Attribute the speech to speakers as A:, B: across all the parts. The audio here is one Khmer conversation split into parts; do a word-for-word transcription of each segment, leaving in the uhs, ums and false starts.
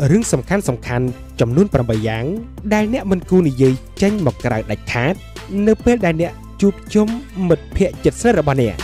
A: រឿងសំខាន់សំខាន់ចំនួនប្រាំបីយ៉ាងដែលអ្នកមិនគួរនិយាយចេញមកក្រៅដាច់ខាតនៅពេលដែលអ្នកជួបជុំមិត្តភក្តិជិតស្និទ្ធរបស់អ្នក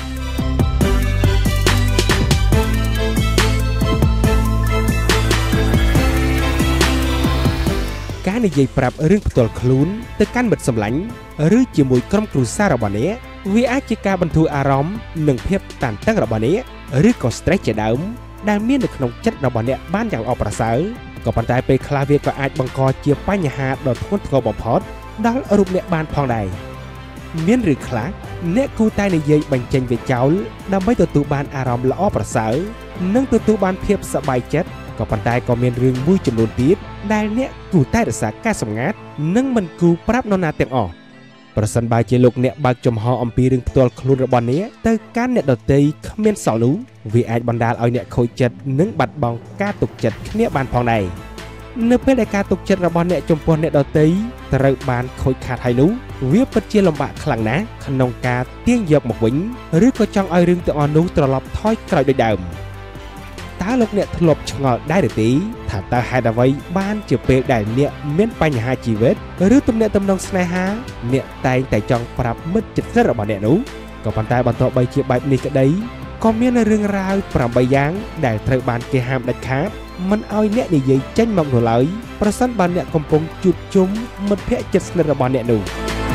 A: ការនិយាយប្រាប់រឿងផ្ទាល់ខ្លួនទៅកាន់មិត្តសម្លាញ់ឬជាមួយក្រុមគ្រួសាររបស់អ្នកវាអាចជាការបន្ធូរអារម្មណ៍និងភាពតានតឹងរបស់អ្នកឬក៏ stress ជាដើមដែលមាននៅក្នុងចិត្តរបស់អ្នកបានយ៉ាងល្អប្រសើរក៏ប៉ុន្តែពេលខ្លះវាក៏អាចបង្កជាបញ្ហាដ៏ធ្ងន់ធ្ងរបំផុតដល់រូបអ្នកបានផងដែរមានរឿងខ្លះអ្នកគួរតែនិយាយបញ្ចេញវាចោលដើម្បីទទួលបានអារម្មណ៍ល្អប្រសើរនិងទទួលបានភាពសប្បាយចិត្តក៏ប៉ុន្តែក៏មានរឿងមួយចំនួនទៀតដែលអ្នកគួរតែរក្សាការសម្ងាត់និងមិនគួរប្រាប់នរណាទាំងអស់ប្រសិនបើជាលោកអ្នកបើកចំហអំពីរឿងផ្ទាល់ខ្លួនរបស់អ្នកទៅកាន់អ្នកដទៃគ្មានសល់នោះវាអាចបណ្ដាលឲ្យអ្នកខូចចិត្តនិងបាត់បង់ការទុកចិត្តគ្នាបានផងដែរនៅពេលដែលការទុកចិត្តរបស់អ្នកចំពោះអ្នកដទៃត្រូវបានខូចខាតហើយនោះវាពិតជាលំបាកខ្លាំងណាស់ក្នុងការទាញយកមកវិញឬក៏ចង់ឲ្យរឿងទាំងអស់នោះត្រឡប់ថយក្រោយដូចដើមតើលោកអ្នកធ្លាប់ឆ្ងល់ដែរឬទេថាតើហេតុអ្វីបានជាពេលដែលអ្នកមានបញ្ហាជីវិតឬទំនាក់ទំនងស្នេហាអ្នកតែងតែចង់ប្រាប់មិត្តជិតស្និទ្ធរបស់អ្នកនោះក៏ប៉ុន្តែបន្ទាប់បីជាបែបនេះក្តីក៏មានរឿងរ៉ាវប្រាំបីយ៉ាងដែលត្រូវបានគេហាមដាច់ខាតមិនឲ្យអ្នកនិយាយចេញមកនោះឡើយប្រសិនបើអ្នកកំពុងជួបជុំមិត្តភក្តិជិតស្និទ្ធរបស់អ្នកនោះ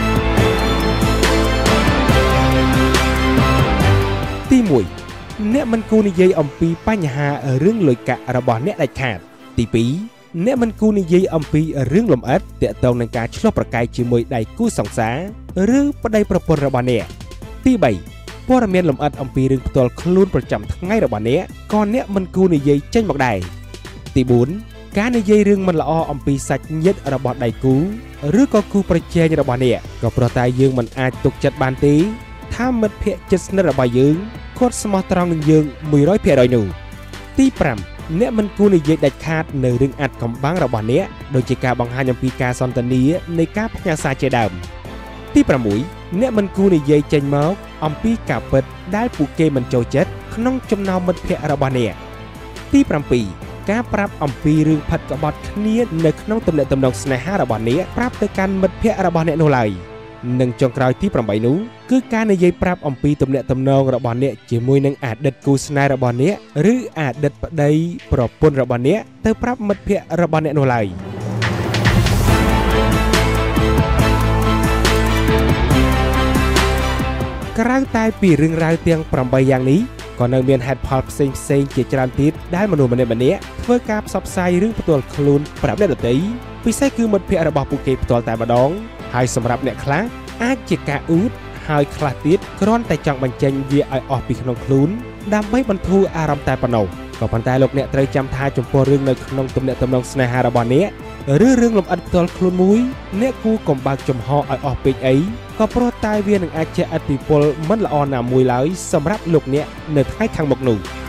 A: ទីមួយអ្នកមិនគួរនិយាយអំពីបញ្ហារឿងលុយកាក់របស់អ្នកដាច់ខាតទីពីរអ្នកមិនគួរនិយាយអំពីរឿងលម្អិតទាក់ទងនឹងការឆ្លោះប្រកែកជាមួយដៃគូសង្សារឬប្តីប្រពន្ធរបស់អ្នកទីបីព័ត៌មានលម្អិតអំពីរឿងផ្ទាល់ខ្លួនប្រចាំថ្ងៃរបស់អ្នកក៏អ្នកមិនគួរនិយាយចេញមកដែរទីបួនការនិយាយរឿងមិនល្អអំពីសាច់ញាតិរបស់ដៃគូឬក៏គូប្រជែងរបស់អ្នកក៏ព្រោះតែយើងមិនអាចទុកចិត្តបានទេថាមិត្តភក្តិជិតស្និទ្ធរបស់យើងគាត់ស្មោះត្រង់នឹងយើងមួយរយភាគរយនោះទីប្រាំអ្នកមិនគួរនិយាយដាច់ខាតនៅរឿងអាត់កំបាំងរបស់អ្នកដូចជាការបង្ហាញអំពីការសន្ទនានៃការផ្ញើសារជាដើមទីប្រាំមួយអ្នកមិនគួរនិយាយចេញមកអំពីការពិតដែលពួកគេមិនចូលចិត្តក្នុងចំណោមមិត្តភក្តិរបស់អ្នកទីប្រាំពីរការប្រាប់អំពីរឿងផិតក្បត់គ្នានៅក្នុងទំនាក់ទំនងស្នេហារបស់អ្នកប្រាប់ទៅកាន់មិត្តភក្តិរបស់អ្នកនោះឡើយនិងចុងក្រោយទីប្រាំបីនោះគឺការនិយាយប្រាប់អំពីទំនាក់ទំនងរបស់អ្នកជាមួយនឹងអតីតគូស្នេហ៍របស់អ្នកឬអតីតប្តីប្រពន្ធរបស់អ្នកទៅប្រាប់មិត្តភក្តិរបស់អ្នកនោះឡើយក្រៅតែពីរឿងរ៉ាវទាំងប្រាំបីយ៉ាងនេះក៏នៅមានហេតុផលផ្សេងផ្សេងជាច្រើនទៀតដែលមនុស្សម្នាក់ម្នាក់ធ្វើការផ្សព្វផ្សាយរឿងផ្ទាល់ខ្លួនប្រាប់អ្នកដទៃពិសេសគឺមិត្តភក្តិរបស់ពួកគេផ្ទាល់តែម្ដងហើយសម្រាប់អ្នកខ្លះអាចជាការអ៊ូតហើយខ្លះទៀតគ្រាន់តែចង់បញ្ចេញវាឲ្យអស់ពីក្នុងខ្លួនដើម្បីបន្ធូរអារម្មណ៍តែប៉ុណ្ណោះក៏ប៉ុន្តែលោកអ្នកត្រូវចាំថាចំពោះរឿងនៅក្នុងទំនាក់ទំនងស្នេហារបស់អ្នកឬរឿងលម្អិតផ្ទាល់ខ្លួនមួយអ្នកគួរកុំបើកចំហឲ្យអស់ពេកអីក៏ព្រោះតែវានឹងអាចជះឥទ្ធិពលមិនល្អណាមួយឡើយសម្រាប់លោកអ្នកនៅថ្ងៃខាងមុខនោះ